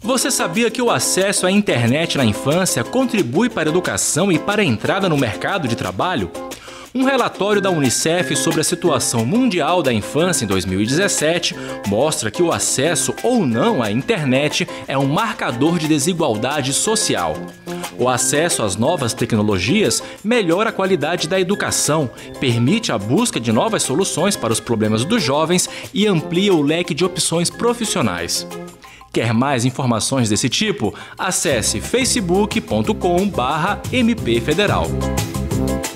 Você sabia que o acesso à internet na infância contribui para a educação e para a entrada no mercado de trabalho? Um relatório da Unicef sobre a situação mundial da infância em 2017 mostra que o acesso ou não à internet é um marcador de desigualdade social. O acesso às novas tecnologias melhora a qualidade da educação, permite a busca de novas soluções para os problemas dos jovens e amplia o leque de opções profissionais. Quer mais informações desse tipo? Acesse facebook.com/mpfederal.